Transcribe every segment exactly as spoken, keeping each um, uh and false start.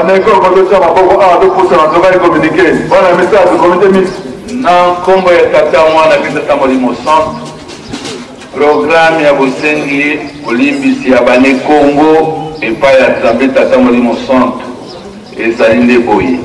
Baneko, Kodocha, Maboko, A, deux pour cent, on va communiquer. Voilà, message du comité mixte. Non, comme il y a tata moi, on a vu ça au centre. Programme ya Bosengi, Olimbisi, Abane Congo, et pas ya Zambé tata au centre. Et ça l'inde boye.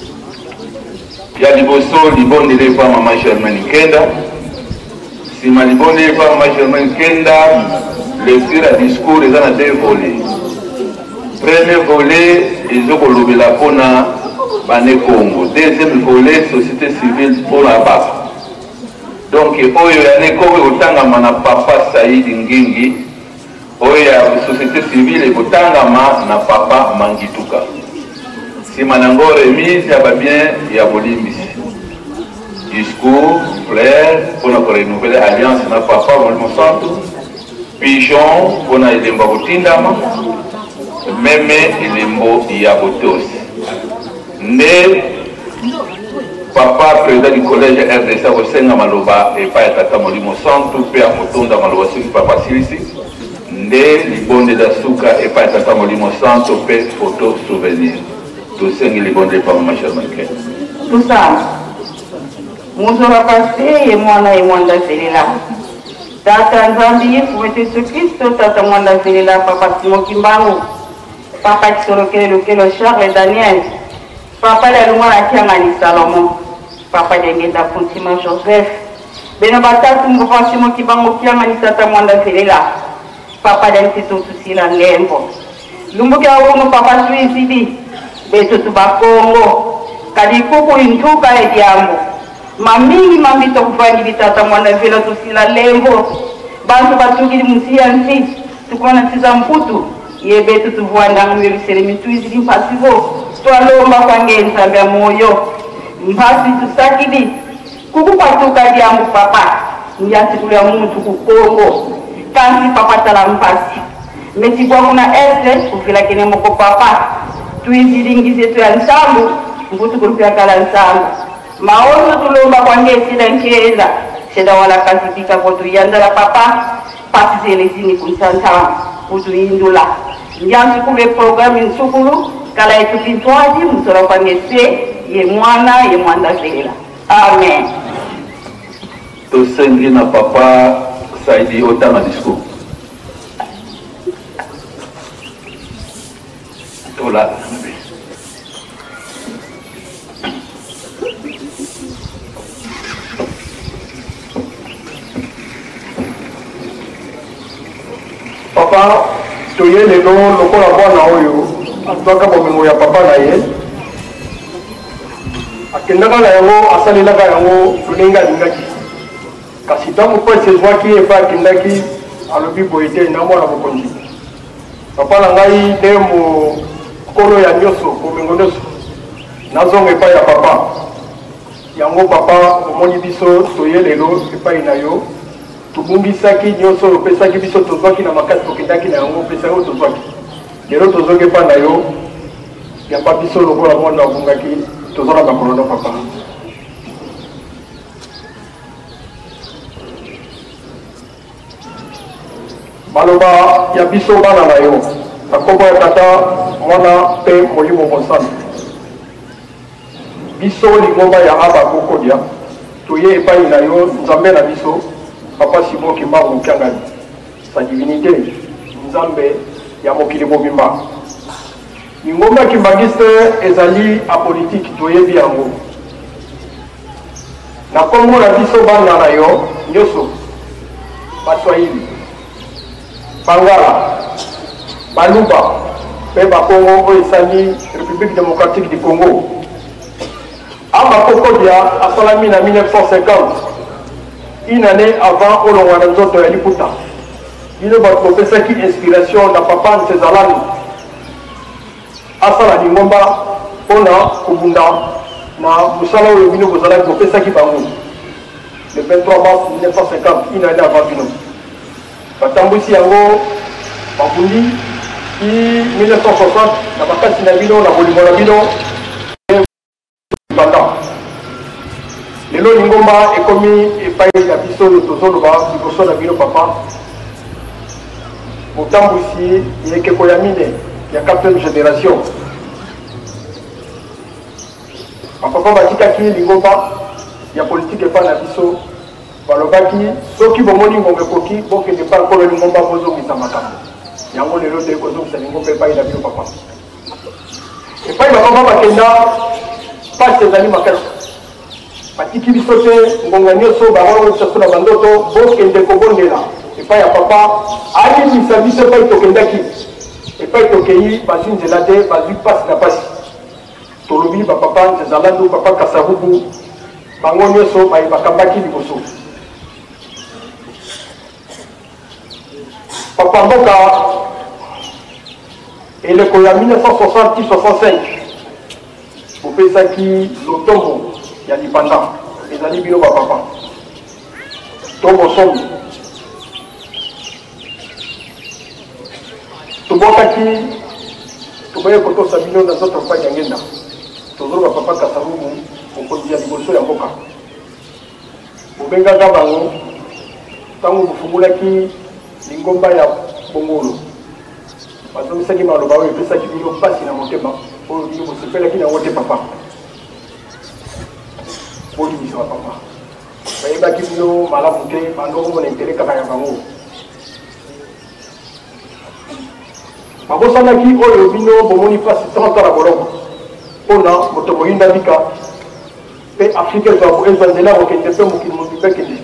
Il y a du bosso, du bon de pas Maman Germaine Kenda. Si ma libonde pas Maman Germaine Kenda, le tir à discours, ils en ont deux volets. Premier volet, ils ont colobé la Pona, Bane Congo. Deuxième volet, société civile pour la base. Donc, oyo ya Congo, autant na papa Saïd Ngingi, oyo ya société civile, autant na papa Mangituka. Si manango remise, ya bien, ya Bolimbisi. Discours, fleur, pour nous renouveler l'alliance, na papa, mon centre. Pigeon, pour nous aider à Botindama. Même Elembo Yabotos. Né papa président du collège R D C au Senga Maloba et pas Tata Molimo Centre, père Motonda Maloba sur papa Silisi. Né Libonde d'Asuka et pas Tata Molimo Centre, père photo souvenir. Tout ça, Libonde pas ma chère Manke. Tout ça. Moussora passé et moi et moi dans là. Tata Nzambi, pour être ce Christ, Tata moi dans là, papa Simon Kimbangu. Papa Tsoroke, le Charles et Daniel. Papa la loi la Kiamani Salomon. Papa de Ngenda Fontima Joseph. Benabata Tumbo Simon Kibango Kiamani Sata Mwanda Felela. Papa d'Antito Susila Ngembo. Lumbuka Wono Papa Suizidi. Beto Tubakongo. Kadikuku Intuka et Diambo. Mamini Mamito Kufani Vitata Mwanda Vela Susila Lembo. Bantu Batuki Musiansi. Tukwana Tizamputu. Yebetu tuvuanda ngwe selemi tuizili mpasivo twalomba kwange nzambe moyo mpasi tusakidi kukupatuka diambu papa nyati kule muntu kukongo kansi papa tala mpasi meti kwa kuna ese kufila kene moko papa tuizili ngize tu ya nsambu mbutu kulupia kala nsambu maozo tulomba kwange sida nkeza sida wala kasi pika kotu yandala papa pasi zele zini kumsantama kutu indula Nyanzi kule programu nsukulu kala yetu pintwaji msora kwa ngese ye mwana ye mwanda zela. Amen. Tosengi na papa Saidi otama discours. Tola. Papa toye lelo lokola bwana oyo atwaka bomengo ya papa na ye akendaka na yango asalelaka yango ndenge alingaki kasi ntango mpo esezwaki epa akendaki alobi boye te na mwana mokonzi papa na ngai nde mokolo ya nyonso bomengo nyonso nazonga epai ya papa yango papa omoni biso toye lelo epai na yo tubungisaki nyonso opesaki biso tozwaki na makasi tokendaki na yango opesaki oyo tozwaki lelo tozongi epa na yo yamba biso lokola mwana obungaki toza na makolo na papa maloba ya biso bana na yo na kombo ya tata mwana mpe molimo mosana biso lingomba ya aba kokodia toye epai na yo nzambe na biso Papa Simon Kimbangu Kiangani, sa divinité, Nzambe ya mokili mobimba. Ngomba Kimbangiste ezali apolitique toyebi yango. Na Kongo la biso bana na yo, nyoso, Baswahili, Bangala, Baluba, pe ba Congo oyo esali République démocratique du Congo. Aba Kokodia asalami na mille neuf cent cinquante. Une année avant Olongwana Nzoto ya Liputa. Il va professeur qui inspiration na papa Nsezalani. Asala Lingomba Ona Kubunda na Musala oyo bino bozala professeur qui bango. Le vingt-trois mars mille neuf cent cinquante, une année avant bino. Batambusi yango babundi ki mille neuf cent soixante na bakasi na bino na bolimo na bino. Lelo Lingomba ekomi epai ya biso tozoloba liboso na bino papa motambusi yekeko ya mine ya quatrième génération Papa batikaki lingomba ya politique epa na biso balobaki soki bomoni ngombe koki bokende pa nkolo lingomba bozongisa makambo yango lelo te kozongisa lingomba epai na bino papa epai bapapa bakenda pasi ezali makasi batiki biso te ngonga nyonso baosaso na bandoto bokende kobondela epai ya papa alimisa biso epai tokendaki epai tokei bazwi nzela te bazwi pasi na pasi tolobi bapapa nzezalandu papa kasabubu bango nyonso bakambaki liboso papa mboka eleko ya mille neuf cent soixante soixante-cinq bopesaki lotombo ya lipanda ezali bino bapapa tombo sombi tobokaki toboye kotosa bino na nzoto mpani ya ngenda tozoloba papa kasabubu mokonzi ya liboso ya mboka bobengaka bango ntango bofungulaki lingomba ya bongolo bazomisaki maloba oyo epesaki bino mpasi na motema oyo bino bosepelaki nango te papa bolimisa bapapa bayebaki bino malamu te bandongomona intere kaka ya bango babosanaki oyo bino bomoni mpasi trente na bolongo mpona moto moyinda bika mpe afrika ezwa nzela kokende mpe mokili mobimba ekende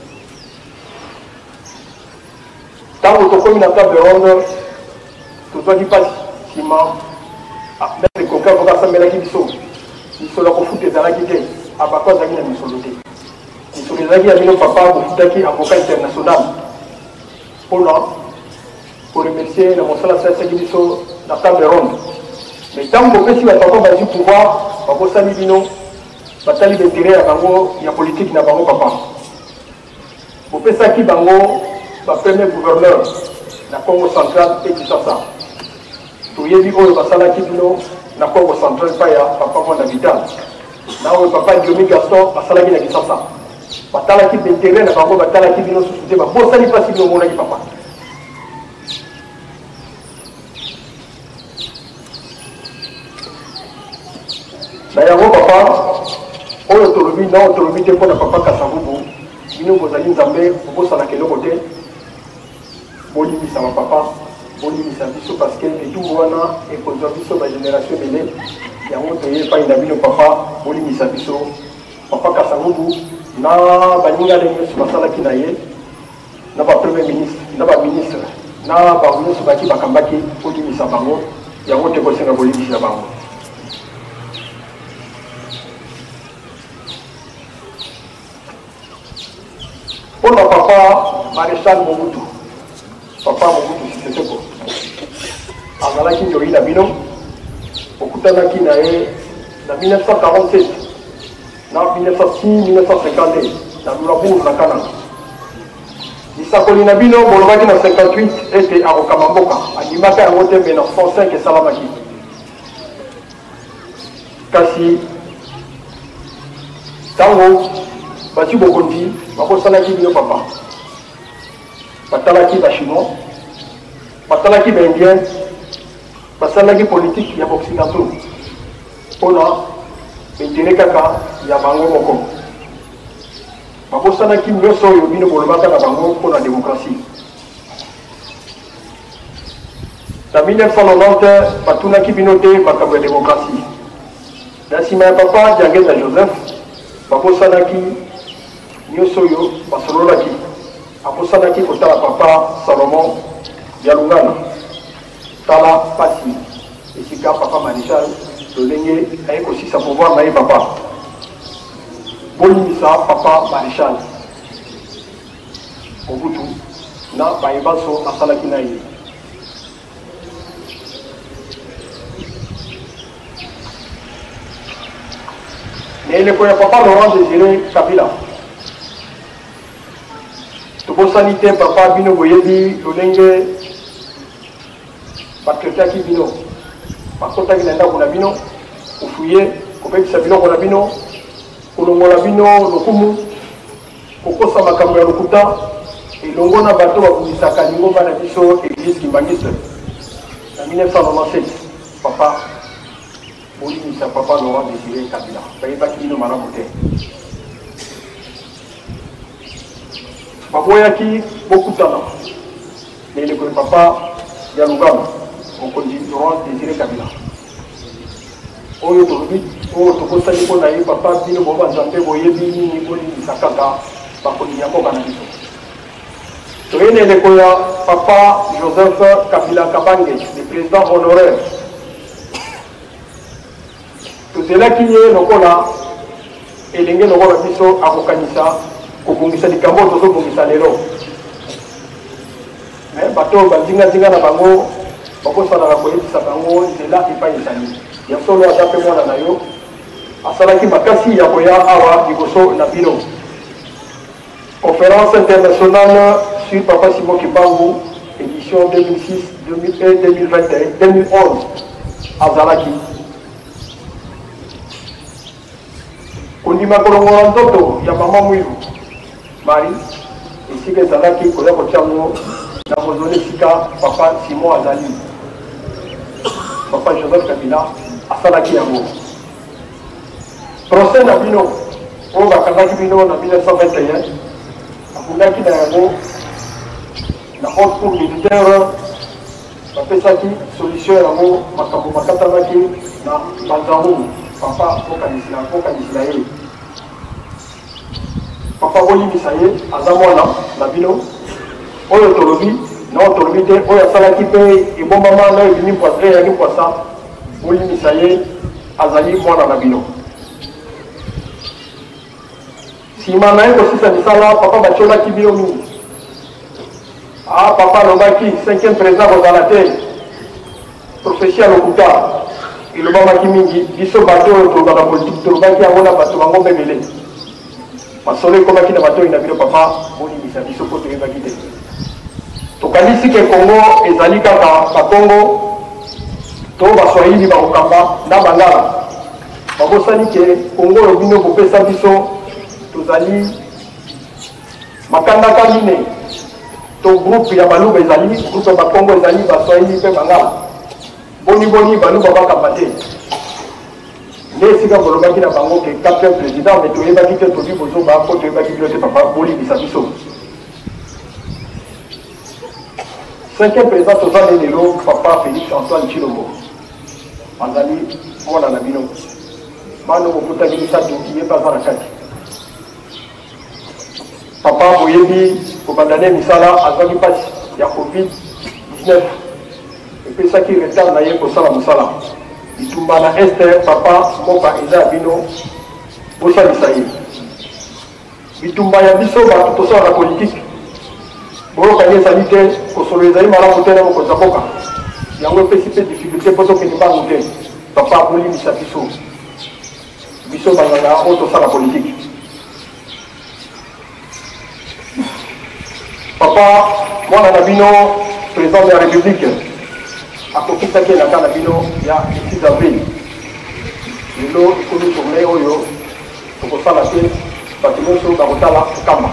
ntango tokomi na table ronde tozwaki mpasi nsima maître koka koka asambelaki biso misolo ya kofuta ezalaki te abako azalaki na misolo te misolo ezalaki ya bino papa bofutaki avocat international mpona koremercie na mosala asalisaki biso na table ronde mais ntango bopesi bapapa bazwi pouvoir babosani bino batali baintere ya bango ya politike na bango papa bopesaki bango bapremier gouverneur na Congo central pe Kinshasa toyebi oyo basalaki bino na Congo central pa ya papa Mwanda Vital na oyo papa Diomi Gaston basalaki na Kinshasa batalaki baintere na bango batalaki bino susu te babosani mpasi bino omonaki papa na yango papa oyo tolobi na oyo tolobi te mpona papa Kasavubu bino bozali nzambe bobosanaka eloko te bolimisa bapapa bolimisa biso parce que etumbu wana ekozwa biso bagénération ebele yango toye epai na bino papa bolimisa biso papa Kasavubu na baninga nde nyonso basalaki na ye na bapremier ministre na baministre na bango nyonso baki bakambaki bolimisa bango yango te kosenga bolimisisa bango mpona papa maréchal Mobutu papa Mobutu Sese Seko azalaki ndoyi na bino okutanaki na ye na mille neuf cent quarante-sept na mille neuf cent six mille neuf cent cinquante na Lulabour na Kana lisakoli na bino bolobaki na cinquante-huit ete akokama mboka andimaka yango te me na cent cinq esalamaki kasi ntango bati bokondi bakosalaki bino papa batalaki bachinois batalaki baindien basalaki politique ya baoccidentaux mpona baintere kaka ya bango moko bakosalaki nyonso oyo bino bolobaka na bango mpona démocratie na mille neuf cent quatre-vingt batunaki bino te makambo ya démocratie na nsima ya papa Diangeza Joseph bakosalaki nyonso oyo basololaki akosalaki kotala papa Salomon ya Lungana tala pasi esika papa maréchal lolenge aye kosisa pouvoir na ye papa bolimisa papa maréchal Mobutu na bayebanso basalaki na ye na eleko ya papa Laurent Désiré Kabila tobosani te papa bino boyebi lolenge batraitaki bino bakotaki na ndako na bino kofuye kopekisa biloko na bino kolongola bino lokumu kokosa makambo ya lokuta elongo na bato babumisaka lingomba na biso église Kimbangiste na mille neuf cent quatre-vingt-sept papa bolimisa papa Laurent Désiré Kabila bayebaki bino malamu te baboyaki bokutana na eleko ya papa ya Lugano mokonzi Laurent Désiré Kabila oyo tolobi oyo tokosali mpo na ye papa bino boba nzambe boyebi nini bolimisa kaka bakonzi ya mboka na biso toye na eleko ya papa Joseph Kabila Kabange le président honoraire tozelaki ye lokola elenge lokola biso akokanisa kobongisa likambo tozobongisa lelo bato bandingazinga na bango bakosalaka koyebisa bango nzela epai ezali ya solo aza mpe mwana na yo asalaki makasi ya koya awa liboso na bino conférence internationale sur Papa Simon Kimbangu édition deux mille six deux mille vingt et un deux mille onze azalaki kondima kolongola nzoto ya mama mwiru mari esika ezalaki koya kotiango na mozole esika papa Simon azali papa Joseph Kabila asalaki yango procès na bino oyo bakangaki bino na mille neuf cent vingt et un akundaki na yango na haute cour militaire bapesaki solution yango makambo makatanaki na banzangu papa okanisi na ye papa olimisa ye aza mwana na bino oyo tolobi na oyo tolobi te oyo asalaki mpe ebombama na ebimi poistre eyaki poisa olimisa ye azali mwana na bino nsima na ye kosisa misala papa batiolaki bino mingi ah papa alobaki cinquième président kozala te prophétie ya lokuta elobamaki mingi biso bato oyo tolobaka politike tolobaki yango na bato bango mbebele masolo ekomaki na bato oyo na bino papa bolimisa biso mpo toyebaki te tokanisi ke kongo ezali kaka bakongo to baswahili bakokamba na bangala babosani ke kongo oyo bino bopesa biso tozali makandaka mine to groupe ya baluba ezali groupe ya bakongo ezali baswahili mpe bangala boni boni baluba bakamba te nde esika bolobaki na bango ke quatrième président me toyebaki te tobi bozoba mpo toyebaki bino te papa bolimisa biso cinquième président toza nde lelo papa Félix Antoine Tshilombo azali mwana na bino bano bokutaki misato ye mpe aza na kati papa boyebi kobandane misala azwaki mpasi ya covid dix-neuf epesaki retard na ye kosala mosala bitumba na este papa mboka eza ya bino bosalisa ye bitumba ya biso bato tosalaka politike boyokani ezali te kosolo ezali malamu te na mokonzi ya mboka yango epesi mpe difficulté mpo tokende mbangu te papa bolimisa biso biso banganga oyo tosala politike papa mwana na bino président de la république akokisaki elaka na bino ya six avril lelo ekomi tournée oyo tokosala te bato nyonso bakotala kamba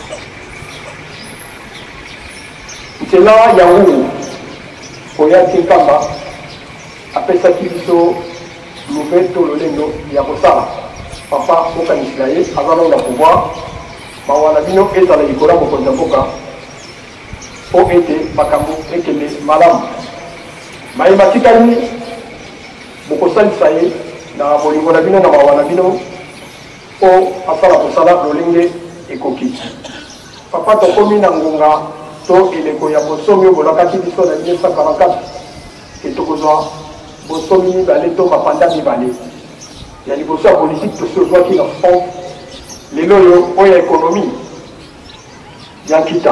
nzela ya ngulu koya ti nkamba apesaki biso lobe to lolendo ya kosala papa okanisi na ye aza nao na pouvoir mawa na bino ezala likolo ya mokonzi ya mboka po ete makambo ekende malamu mayeba tikali bokosalisa ye na bolingo na bino na mawa na bino po asala kosala lolenge ekoki papa tokomi na ngonga to eleko ya bosomi oyo bolakaki biso na mille neuf cent quarante-quatre ke tokozwa bosomi mibale to mapanda mibale ya liboso ya politike tosi ozwaki na fond lelo oyo oyo ya ekonomi ya nkita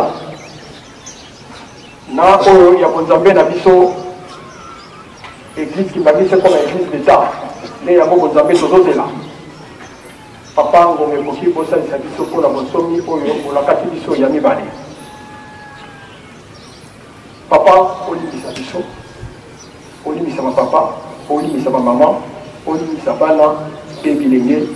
na oyo ya bonzambe na biso église kimbangisi koma église d'état nde yango bonzambe tozozela papa ngonga ekoki bosalisa biso mpona bosomi oyo bolakaki biso ya mibale papa olimisa biso olimisa bapapa olimisa bamama olimisa bana mpe bilenge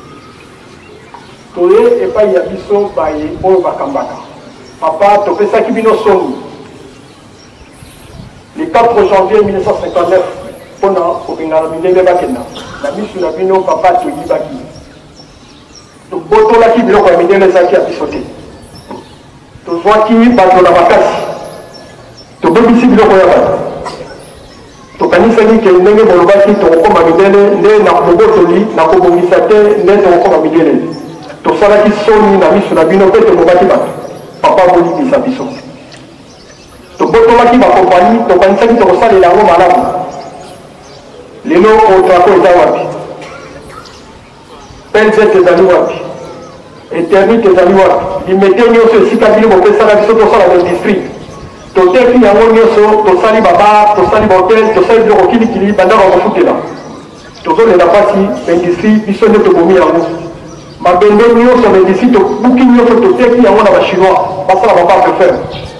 toye epai ya biso baye oyo bakambaka papa topesaki bino soni le quatre janvier mille neuf cent cinquante-neuf pona obengala mindele bakenda na misu na bino papa toyibaki tobotolaki biloko ya mindele ezalaki ya biso te tozwaki bato na makasi tobebisi biloko ya bato tokanisaki ke ndenge bolobaki tokokoma mindele nde na mobotoli na kobongisa te nde tokokoma mindele tosalaki soni na misu na bino mpe tolobaki bato papa bolibisa biso tobotolaki bakompani tokanisaki tokosalela yango malamu lelo otrako eza wapi pelzet ezali wapi eternite ezali wapi limete nyonso esika bino bopesaka biso tosala na district toteki yango nyonso tosali baba tosali bahotel tosali biloko kilikili bandako bakofutela tozolela mpasi industrie biso nde tobomi yango mabende nyonso na industrie tobuki nyonso toteki yango na bachinois basala baparke fer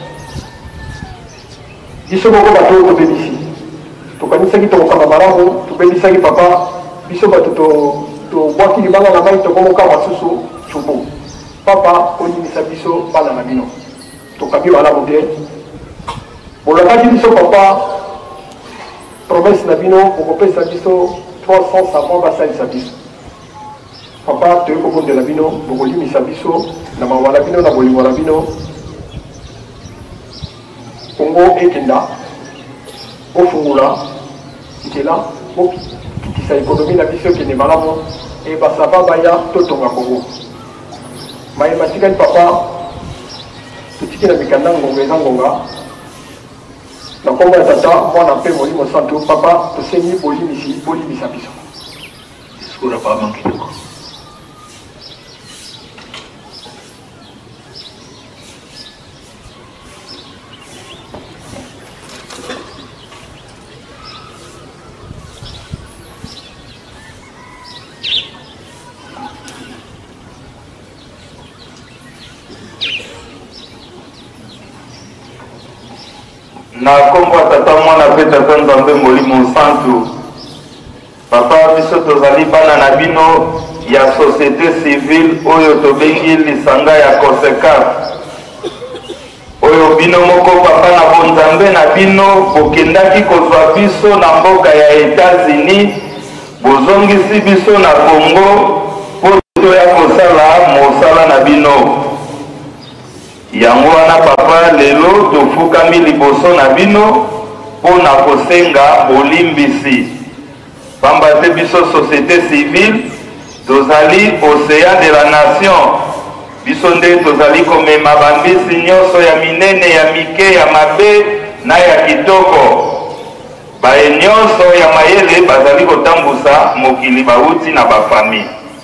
biso moko bato oyo tobebisi tokanisaki tokokamba malamu tobebisaki papa biso bato tobwaki libanga na mai tokomoka masusu cubu papa oyimisa biso bana na bino tokambi malamu te bolakaki biso papa promese na bino okopesa biso trois cents savant basalisa biso papa toyei kobondela bino bokolimisa biso na mawa na bino na bolingo na bino kongo ekenda bofungula nzela bokitisa ekonomi na biso ekende malamu e basava baya totonga kongo mayema tikali papa totiki na mikanda ngonga eza ngonga na kombo ya tata mwana mpe molimo santo papa tosengi bolimisi bolimisa biso Skura pa mankitoko na kombo tata mwana pe tata nzambe molimo santu papa biso tozali bana na bino ya société civile oyo tobengi lisanga ya COSECAF oyo bino moko papa na bonzambe na bino bokendaki kozwa biso na mboka ya États-Unis bozongisi biso na Congo po toya kosala mosala na bino yango wana papa lelo tofukami liboso na bino mpo na kosenga bolimbisi pamba te biso société civile tozali océan de la nation biso nde tozali komema bambisi nyonso ya minene ya mike ya mabe na ya kitoko baye nyonso ya mayele bazali kotambusa mokili bauti na bafamille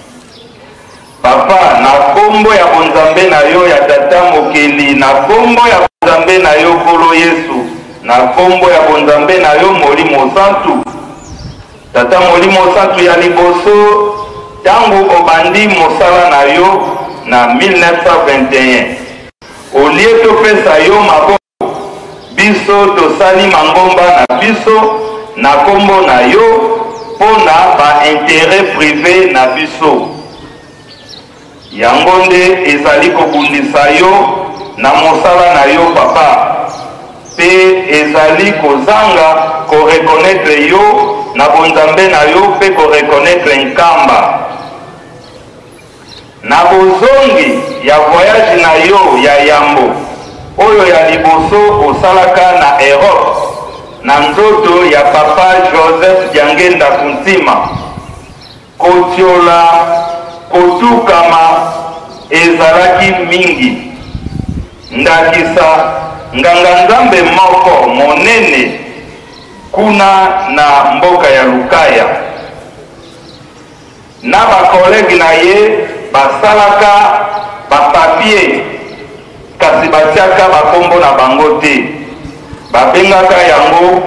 papa na kombo ya bonzambe na yo ya tata mokeli na kombo ya bonzambe na yo kolo Yesu na kombo ya bonzambe na yo molimo santu tata molimo santu ya liboso tangu obandi mosala na yo na mille neuf cent vingt et un olie topesa yo maboko biso tosali mangomba na biso na kombo na yo mpona bainteret privé na biso yango nde ezali kobundisa yo na mosala na yo papa pe ezali kozanga korekonetre yo na bonzambe na yo pe korekonetre nkamba na bozongi ya voyage na yo ya yambo oyo ya liboso osalaka na Europe na nzoto ya papa Joseph Diangenda Kuntima kotiola kotukama ezalaki mingi ndakisa nganga nzambe moko monene kuna na mboka ya Lukaya na bakolegi na ye basalaka bapapie kasi batiaka bakombo na bango te babengaka yango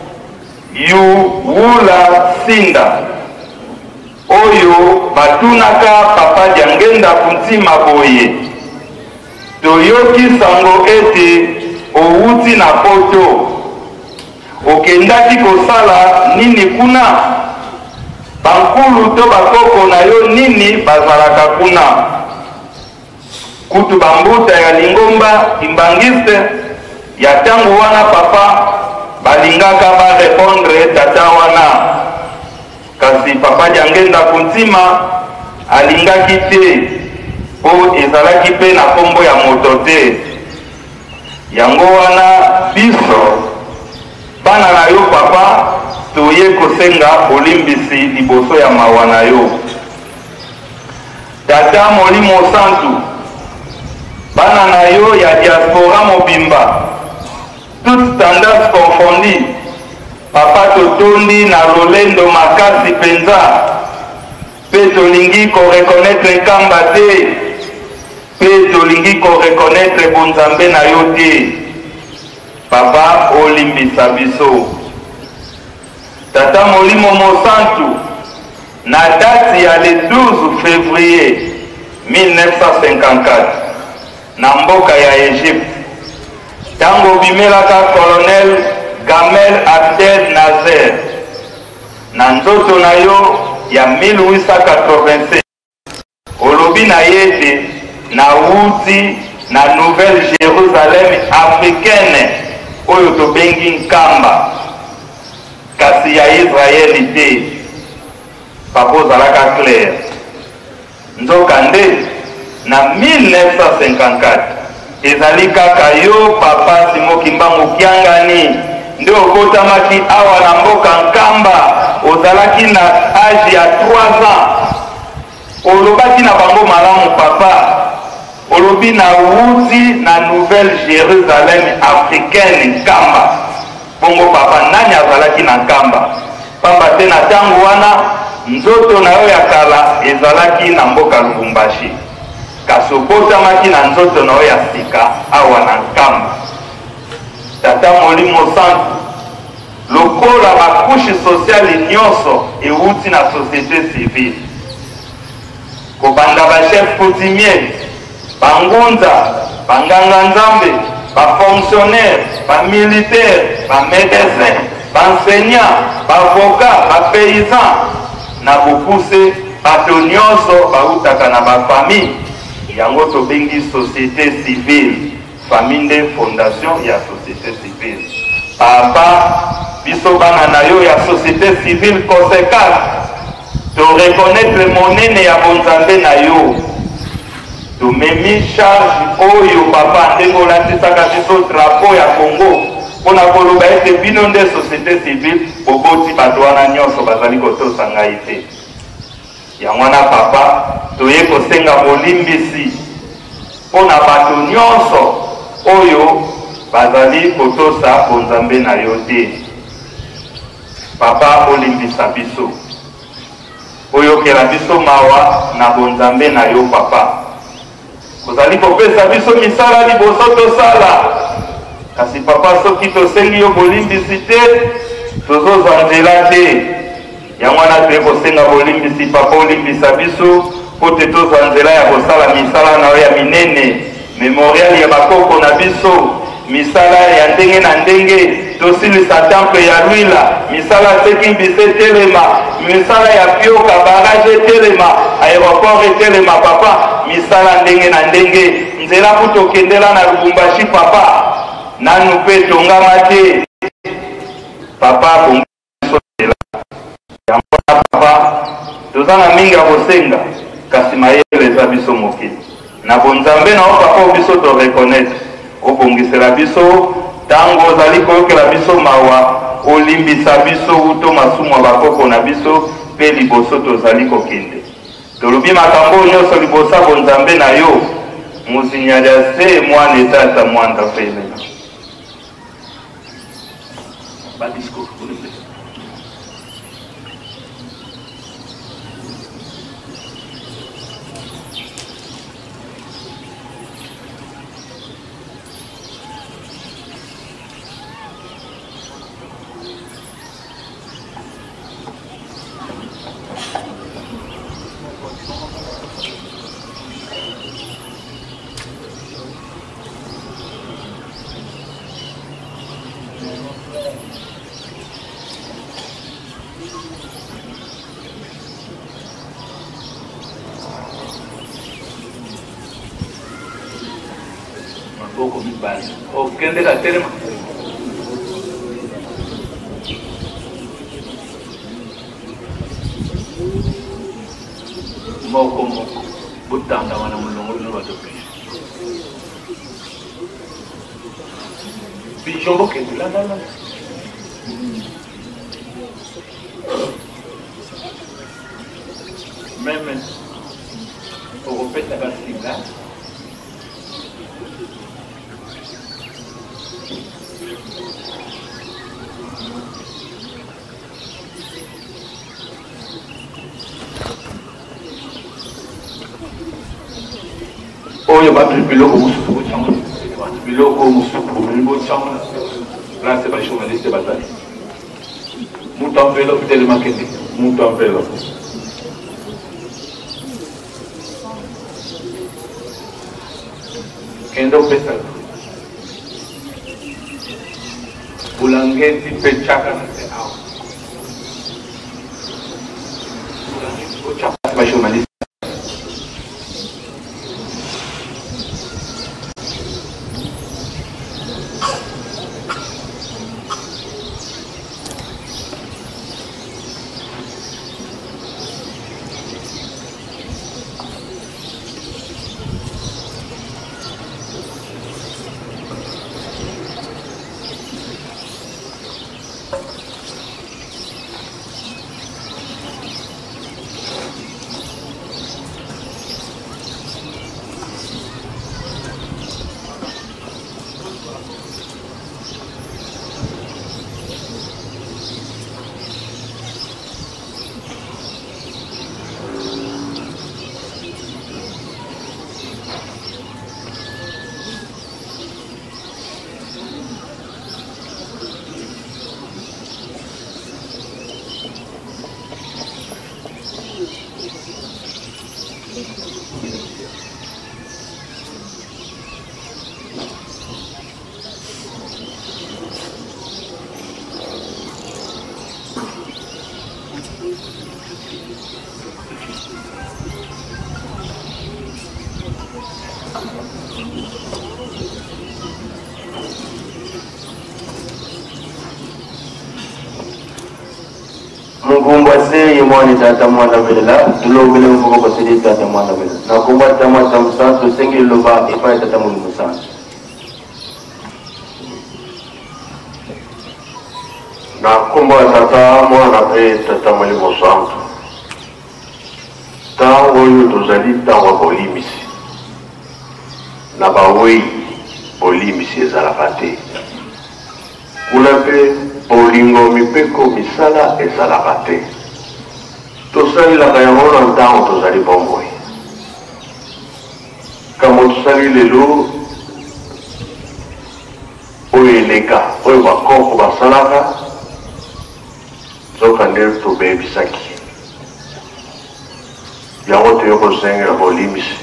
Yuwula Sinda oyo batunaka papa Diangenda Kuntima boye toyoki sango ete outi na poto okendaki kosala nini kuna bankulu to bakoko na yo nini bazalaka kuna kutu bambuta ya lingomba imbangiste ya tango wana papa balingaka ba répondre tata wana kasi papa jangenda kuntima alingaki te po ezalaki pe na kombo ya moto te yango wana biso bana na yo papa toye kosenga olimbisi liboso ya mawa na yo tata molimo santu bana na yo ya diaspora mobimba toute tendance confondue papa totondi na lolendo makasi penza pe tolingi ko reconnaître nkamba te pe tolingi ko reconnaître bonzambe na yo te papa olimbisa biso tata molimo mosantu na date ya le douze février mille neuf cent cinquante-quatre na mboka ya Egypte tango bimelaka colonel Gamel Abdel Nasser na nzoto na yo ya mille huit cent quatre-vingt-sept olobi na yete na wuti na Nouvelle Jérusalem africaine oyo tobengi nkamba kasi ya Israeli te papa ozalaka clair nzoka nde na mille neuf cent cinquante-quatre ezali kaka yo papa Simoki Mbangu Kiangani nde okotamaki awa na mboka nkamba ozalaki na age ya trois ans olobaki na bango malamu papa olobi na wuti na Nouvelle Jérusalem africaine nkamba bongo papa nani azalaki na nkamba pamba te na tango wana nzoto na yo ya kala ezalaki na mboka Lubumbashi kasi obotamaki na nzoto na yo ya sika awa na nkamba tata molimo santu lokola bakushe sociale nyonso ewuti na société civile kobanda bachef coutumier bangunza banganga nzambe bafonctionnaire bamilitaire bamédecin baenseignant bavocat bapaysan na bokuse bato nyonso bautaka na bafamille yango tobengi société civile famille nde fondation ya société civile papa biso bana na yo ya société civile conséquente to reconnaître monene ya bonzambe na yo tomemi charge oyo papa ndenge olatisaka biso drapeau ya Congo mpona koloba ete bino nde société civile boboti bato wana nyonso bazali kotosa ngai te yango wana papa toye kosenga bolimbisi mpona bato nyonso oyo bazali kotosa bonzambe na yo te papa olimbisa biso oyokela biso mawa na bonzambe na yo papa kozali kopesa biso misala liboso tosala kasi papa soki tosengi yo bolimbisi te tozozwa nzela te yango wana toye kosenga bolimbisi papa olimbisa biso po te tozwa nzela ya kosala misala na yo ya minene memorial ya bakoko na biso misala ya ndenge na ndenge tosilisa temple ya Lwila misala sekimbise telema misala ya pioka barage telema aéroport telema papa misala ndenge na ndenge nzela kutokendela na Lubumbashi papa nanu pe tongama te papa kongola yango papa tozana mingi ya kosenga kasi mayele za biso moke na bonzambe na o papa biso to reconnaître obongisela biso tango ozali koyokela biso mawa olimbisa biso uto masumu bakoko na biso pe liboso tozali kokende tolobi makambo nyonso libosa bonzambe na yo musinyali ya se mwana etata mwanda felela badiscours Okende ka telema moko moko botanda wana mulongo bino bato pigeon pigeon bokende la la la même okopesaka singa oyo bato biloko mosusu bocanga bato biloko mosusu bocanga là c'est pas journaliste batali mutu amvelo telema kende mutu amvelo kende opesa bulangeti mpe chaka na se awa bulangeti ochaka c'est pas journaliste Mungumwase yimwani tata mwana vela tulogele mfuko kwa sidi tata mwana vela na kumba tama tamsa tusengi loba ifa tata mwana musa na kumba tata mwana pe tata mwana musa tango yu tozali tango bolimisi na bawei bolimisi ezalaka te kuna pe bolingo mipeko misala ezalaka te tosalelaka yango na ntango tozali bomoi kambo tosali lelo oyo eleka oyo bakoko basalaka nzoka nde tobebisaki yango toyo kosengela bolimbisi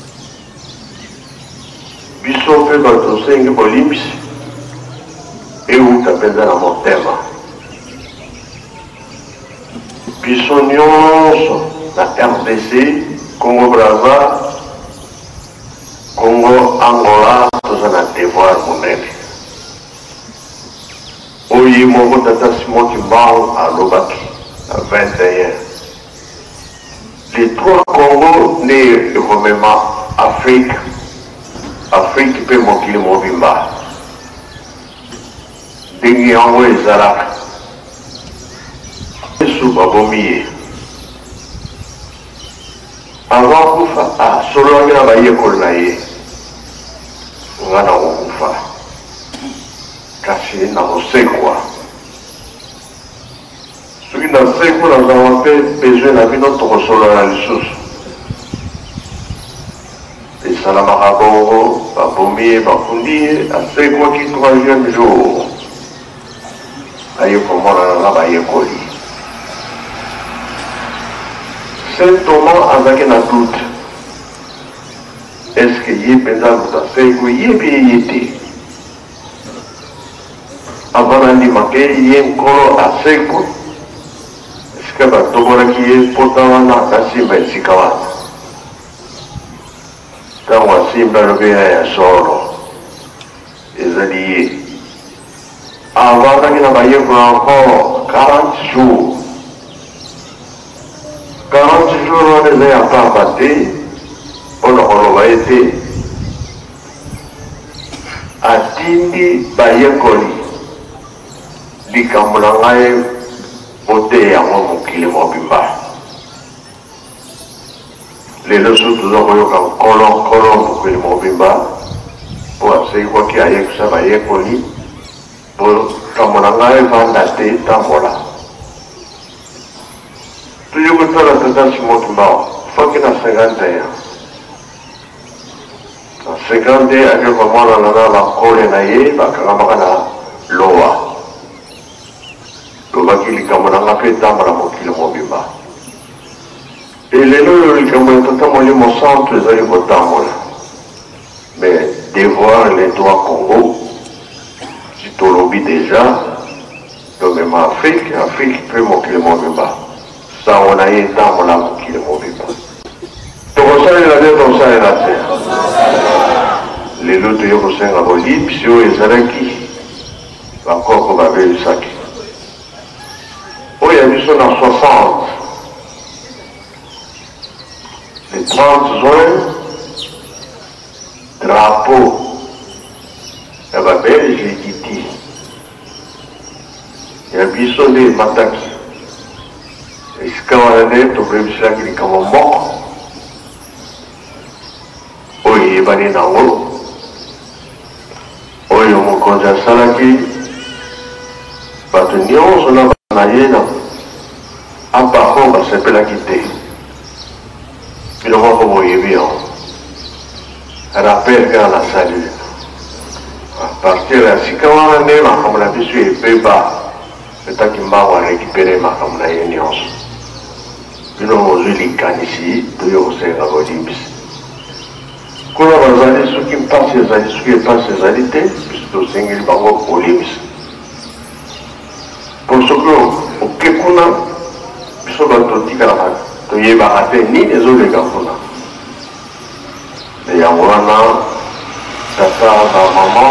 biso mpe bato tosengi bolimbisi euta mpenza na motema biso nyonso na R D C Congo Brazza Congo Angola toza na devoir monene oyo moko tata Simon Kimbangu alobaki na vingt et un les trois Congo nde ekomema Afrique Afrique mpe mokili mobimba ndenge yango ezalaka yesu babomi ye avant kufa asololaki na bayekoli na ye nga na kokufa kasi na kosekwa soki nasekwa nazala mpe besoin na bino tokosolola lisusu esalamaka bongo babomi ye bafundi ye asekwaki troisième jour aye komonana na bayekoli Saint Thomas azalaki na doute est-ce que ye mpenza moto asekwe yebi ye ye te avant nandimaka ye nkolo asekwe esika batobolaki ye pota wana akasimba esika wana ntango asimba alobi ya solo ezali ye avandaki na bayekola encore quarante jours quarante toujours on est à part batté, on a été à Tindi Bayekoli, di Kamulangaye, voté à mon kilo mobimba. Les leçons tout en voyant colon, colon pour kilo mobimba, pour essayer quoi qu'il y ait que ça Bayekoli, pour Kamulangaye vandaté tambola. Toujours que toi la tendance mobimba, faut qu'il y ait cinquante ans. cinquante ans, à quel moment on a la colle naïe, bah quand on a l'oa, l'oa qui est comme on a fait dans la moquille mobimba. Et les lois qui ont été totalement les mots centres, les aïeux votants, mais devoir les droits Congo, si tu l'oublies déjà, donc même Afrique, Afrique peut moquille mobimba. Ça on a été dans la moquille mobimba. Donc on s'en est la terre, on s'en est la terre. Les lots de Yokosen à Bolivie, puis les Zaraki, encore qu'on avait eu ça. Oh, il y a eu ça en soixante. Les trente juin, drapeau, il y a Belge et Kiti. Il y a Bissonné, Mataki. Et ce qu'on a dit, tu peux dire qu'il est comme un mort. Oh, il est banni dans l'eau. Oyo mokonzi asalaki bato nyonso na bana ye na ampako basepelaki te bino moko boyebi yango rappel kaka nasali partir ya sika wana nde makambo na biso ebeba etaki mbango arekipere makambo na ye nyonso bino mozwi likanisi toyo kosenga bolimbisi kuna bazali soki mpasi ezali soki epasi ezali te biso tosengeli bango kolimisa po soki oke kuna biso bato totikalaka toyebaka te nini ezoleka kuna me yango wana tata bamama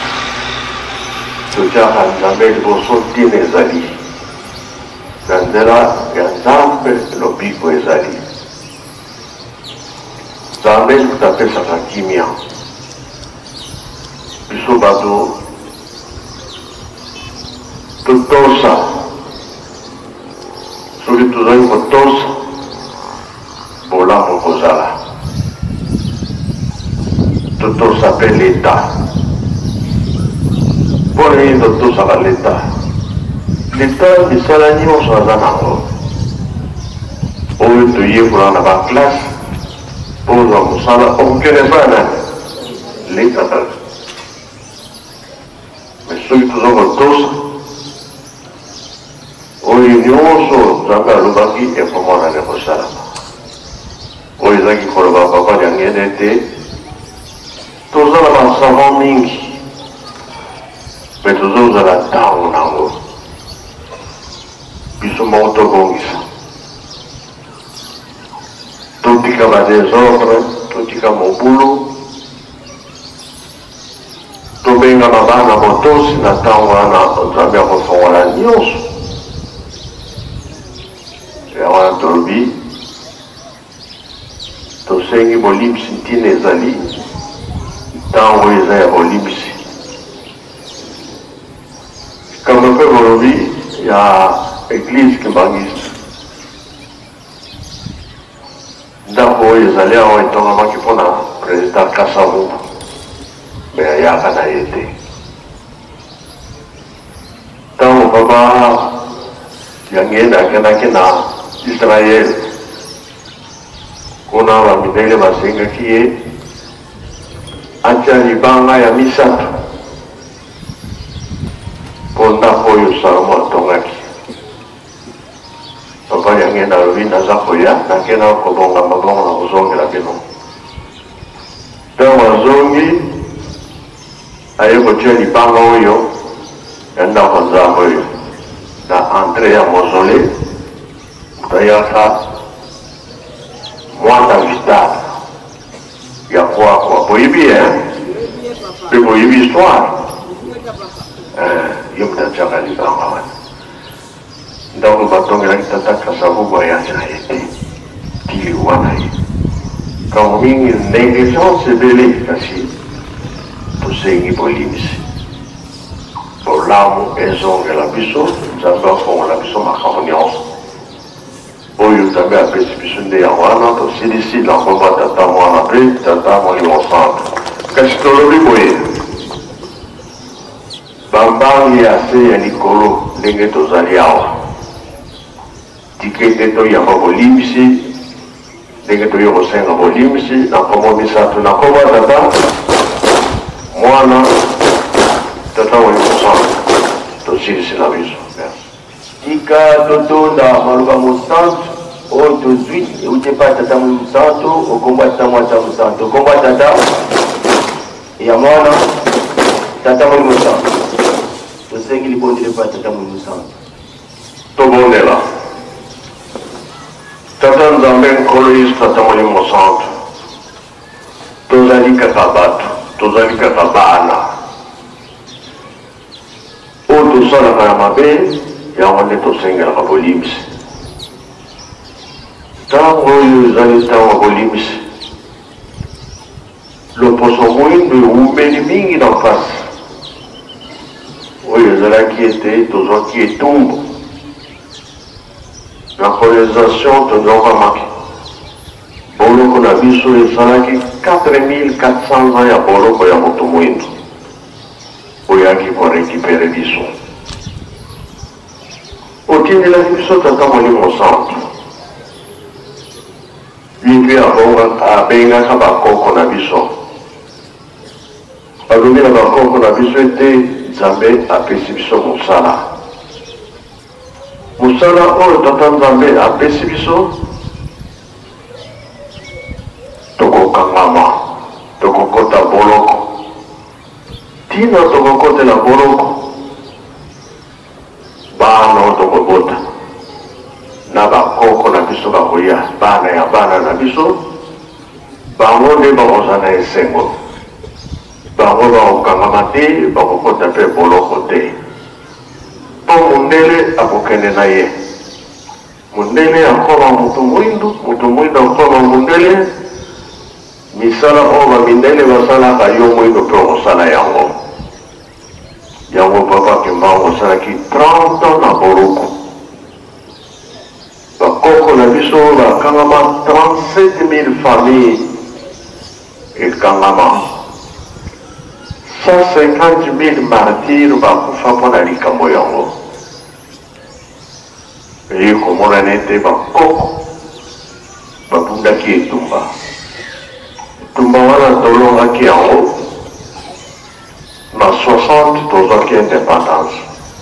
totiaka nzambe liboso ntina ezali na nzela ya nzambe lobiko ezali nzambe tutapesaka kimia biso bato totosa soki tozali kotosa bolamu kozala totosa mpe leta mpona nini totosaka leta leta misala nyonso aza nango oyo toyekola na baklasse pour la moussala, on ne connaît pas l'État. Mais ceux qui sont tous, au union, sont dans le Lubaki et comment on a les moussala. Au Isa qui collent à papa, il n'y a rien d'été. Tous ça, on a savant mingi. Mais tous ça, on a la down en haut. Puis ce monde au gongis. Totika ba desordre, totika mobulu, tobenga mabana motosi na ntango wana nzambe akofongola nyonso. Yango wana tolobi tosengi bolimbisi ntina ezali ntango eza ya bolimbisi. Kambo mpe bolobi ya eglise kimbangisi. Ndako oyo ezali awa etongamaki mpona président Kasavubu me ayaka na ye te ntango papa yangeni akendaki na Israel kuna bamindele basengaki ye atya libanga ya misato mpo ndako oyo Salomo atongaki papa yangeni alobi naza koya nakenda kobonga mabongo na kozongela bino ntango azongi aye kotia libanga oyo ya ndako nzambe oyo na entre ya mausolée tayaka mwana vital ya kwakwa boyibi mpe boyibi histoire yo mutatiaka libanga wana ndako batongelaki tata Kasavubu ayanzi na ye te tili wana ye kamo mingi négligence ebele kasi tosengi bolimisi bolamu ezongela biso nzambe afongola biso makambo nyonso oyo nzambe apesi biso nde ya wana tosilisi na nkombo ya tata mwana mpe tata molimo santo kasi tolobi boye bambangi ya se ya likolo ndenge tozali awa tikete toyamba bolimbisi ndenge toyo kosenga bolimbisi na nkombo misato na nkombo ya tata mwana tata molimo santo tosilisi na biso tika totonda maluba mosantu oyo tozwi euti pa tata molimo santu okombo ya tata mwana tata mosantu okombo ya tata ya mwana tata molimo santu tosengi libondele pa tata molimo santu tobondela tata nzambe nkolo yesu tata molimo santu tozali kaka bato tozali kaka bana oyo tosalaka ya mabe yango nde tosengelaka bolimbisi ntango oyo ezali ntango ya bolimbisi loposo moyindo ewumeli mingi na mpasi oyo ezalaki ete tozwaki etumbu na colonisation tozwakamaki boloko na biso ezalaki quatre mille quatre cents ans ya boloko ya moto moyindo oyaki korekipere biso otindelaki biso tata molimo santo mpe abengaka bakoko na biso alobi na bakoko na biso ete nzambe apesi biso mosala mosala oyo tata nzambe apesi biso tokokangama tokokota boloko tina tokokotela boloko bana oyo tokobota na bakoko na biso bakoya bana ya bana na biso bango nde bakoza na esengo bango bakokangama te bakokota mpe boloko te mpo mundele akokende na ye mundele akoma moto mwindu moto mwindu akoma mundele misala oyo bamindele basalaka yo mwindu mpe okosala yango yango papa kimbango osalaki trente ans na boloko bakoko na biso bakangama trente-sept mille familles ekangama cent cinquante mille martyrs bakufa mpo na likambo yango eyi komona nete bakoko babundaki etumba etumba wana tolongaki yango na soixante tozwaki indépendance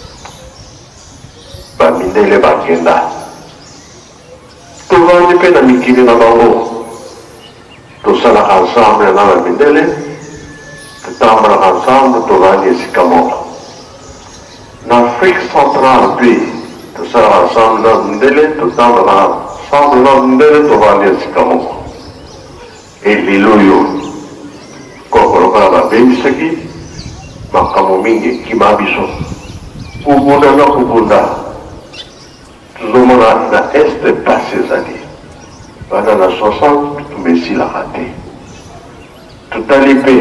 bamindele bakenda tovandi mpe na mikili na bango tosalaka ensemble na bamindele totambolaka ensemble tovandi esika moko na afrique centrale mpe tosalaka ensemble na bamindele totambolaka ensemble na bamindele tovandi esika moko elelo oyo kokolokola babebisaki makambo mingi ekima biso kubunda na kubunda tozomona na este pasi ezali bana na soixante tumesilaka te totali mpe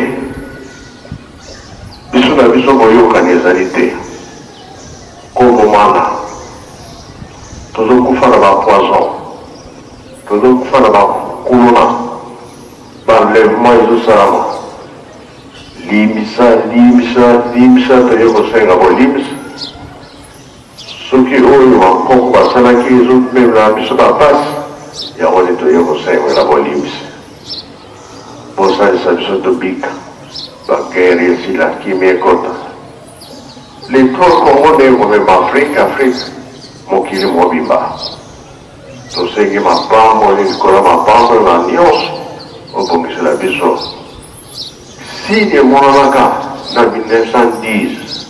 biso na biso boyokani ezali te kobomana tozokufa na bapoison tozokufa na bakuluna banlèvement ezosalama limisa limisa limisa toye kosenga bolimisa soki oyo bakoko basalaki ezomemela biso bapasi yango nde toye kosengela bolimisa bosalisa biso tobika bagere esila kimi ekota letoi kongo nde komema afrike afrike mokili mobimba tosengi mapambo likolo mapambo na nyonso obongisela biso sini emonanaka na mille neuf cent dix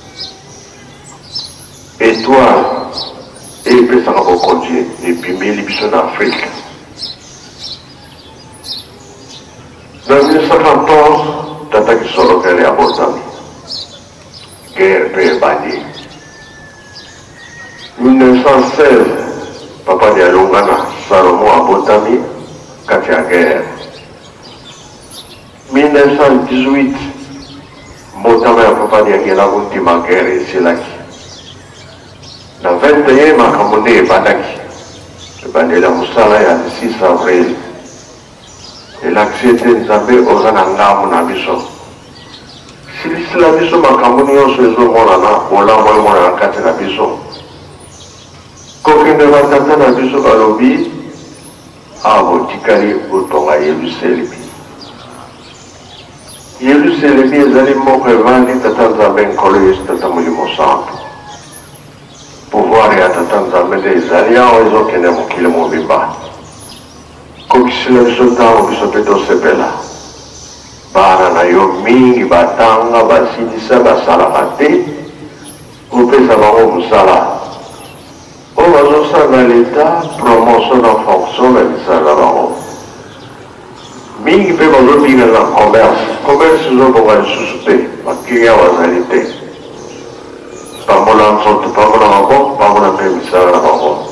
étoile epesaka bokonzi ebimeli biso na afrike na mille neuf cent quatorze tataki solokele ya botami guerre mpe ebandi mille neuf cent seize papa ni alongana Salomon abotami kati ya guerre. mille neuf cent dix-huit mbotama ya papa diakela kuntima guerre esilaki. Na vingt et un makambo nde ebandaki ebandela mosala ya six avril. Elakisi ete nzambe oza na ngambo na biso. Silisila biso makambo nyonso ezomonana olambo emonana kati na biso. Kokende batata na biso balobi abo tikali otonga Yerusalemi. Yerusalemi ezali moko evandi tata nzambe nkolo yesu tata molimo santo. Pouvoir ya tata nzambe nde ezali awa ezokende mokili mobimba. Kokisila biso ntango biso mpe tosepela. Bana na yo mingi batanga basilisa basalaka te kopesa bango mosala. O bazosala leta promotion na fonction na misala bango. Mingi mpe bazobinga na commerce. Commerce ezobonga lisusu te bakiliya bazali te. Pambola nzoto pambola bango pambola mpe misala na bango.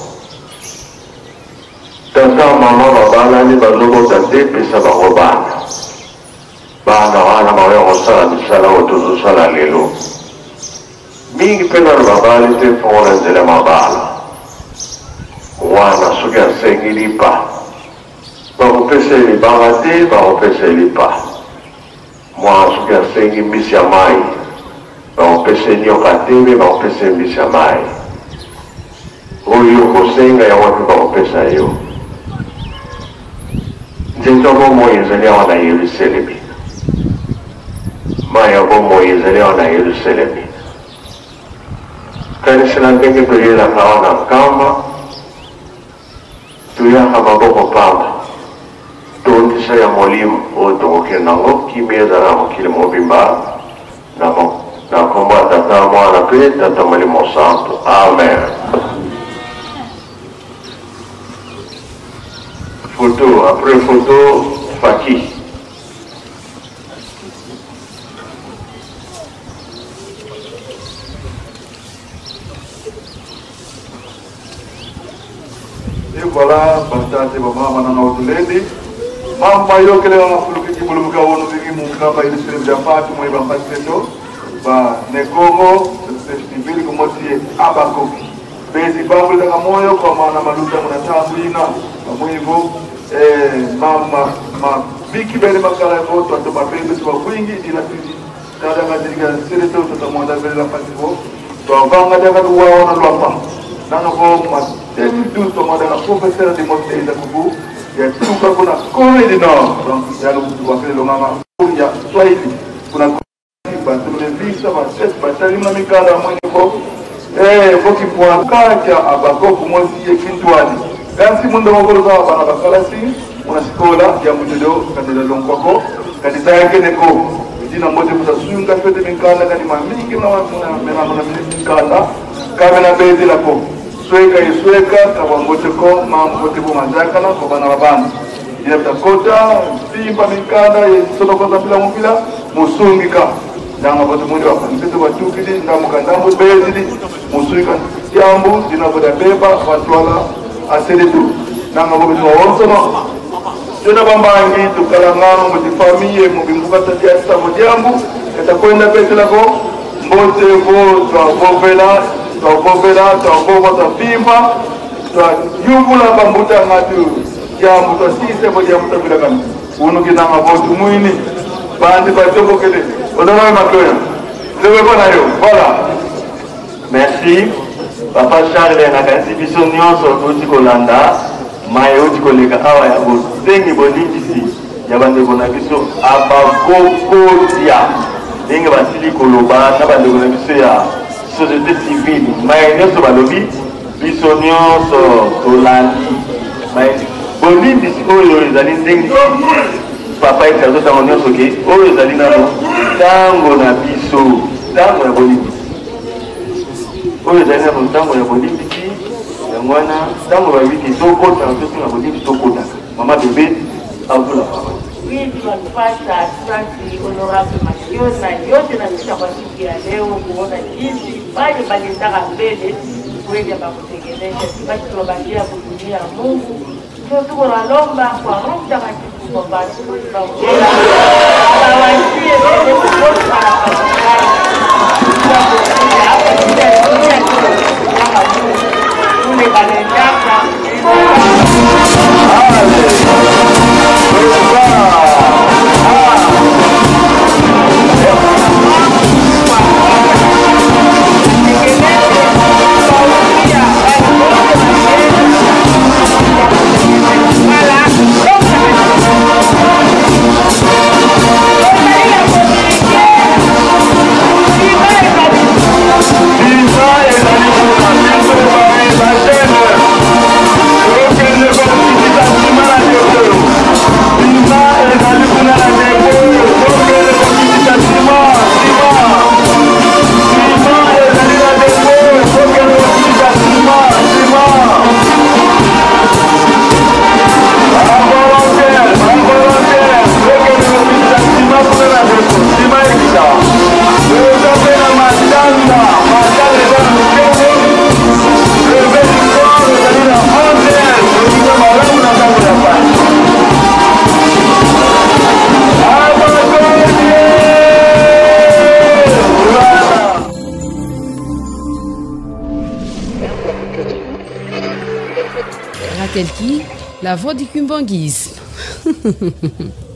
Tata mama babalani bazobota te pesa bango bana. Bana wana bawe kosala misala oyo tozosala lelo. Mingi mpe na babali te fongola nzela mabala. Wana soki asengi lipa bakopesa libanga te bakopesa lipa. Mwana soki asengi mbisi ya mai bakopesa nyoka te mpe bakopesa mbisi ya mai. Oyo kosenga yango mpe bakopesa yo. Nzento bomoi ezali awa na Yerusalemi. Maya bomoi ezali awa na Yerusalemi. Kanisa na ndenge toyelaka awa na nkamba tuyaka maboko pamba tondisa ya molimo oyo tokokende nango kimia ezala na mokili mobimba na kombo ya tata mwana mpe tata molimo santo. Amen. Photo, après photo, Faki. Et voilà, Bastante Baba Manana Otuledi. Mama Yokele Mafuluki Muluka Wonuziki Mukaba ili Sile Japati Mwiba Paspeto. Ba Nekomo, Festival Kumosi Abakoki. Bezi Babu Daga Moyo kwa maana maluta Munatambuina, Mwivu. Mama ma viki bele makala voto ato mapembe kwa wingi ila sisi kada ngajiriga sile to tutamwanda bele la pasivo to avanga daga duwa na lwapa nanga ko ma teni du to mwanda na professeur de mote ida kubu ya tuka kuna kore di no donc ya lu wa kele lo mama ya swahili kuna ba tule visa ba set ba tali na mikala mwenye ko eh boki kwa kacha abako kumosi ekintwani. Kansi mundo magolo za bana bakalasi una sikola ya mujodo kanela longwako kanisa yake neko jina moja mtasunga fete minkala kani mamingi na watu na mena na minkala kama na bezi la ko sweka isweka kwa ngote ko mambo tibu manjaka na kwa bana babana jina mtakota simba minkala yesono kwa bila mpila musungika ndanga bote mundu wakanisitu watukidi ndamu kandambu bezi musungika jambu jina boda beba watwala aseletu nanga bobe tuwaonsoma tuna bambangi tukalangano mutifamiye mubimbuka tatiasa mujambu etakwenda pete lako mbote vo twavovela twavovela twavova twapimba twayungula bambuta ngatu jambu twasise mujambu tabilakani unukinanga votu mwini bandi batobokele ononoe matoya zewe bonayo voilà. Merci Papa Charles na kanisi biso nyonso tuti kolanda maye uti koleka awa ya bosengi bolingisi ya bandeko na biso abakokotia ndenge basili koloba na bandeko na biso ya société civile maye nyonso balobi biso nyonso tolandi maye bolingisi oyo ezali ndenge papa ete azotango nyonso ke oyo ezali nano ntango na biso ntango ya bolingisi oyo ezali na ntango ya bolingisi yango wana ntango babiki tokota tosinga bolingisi tokota mama bebe avula papa. Oui, tunapata asante honorable Masiona yote na misa kwa siku ya leo kuona jinsi pale balendaka mbele kweli akakutegemesha. Basi tunabakia kutumia Mungu, ndio tuko nalomba kwa Roho Mtakatifu kwamba tunaongea awaishie wenye kukosa wanapatikana hapa dunia dunia kama kule banendaka Raquel Ki, la voix du Kumbanguisme.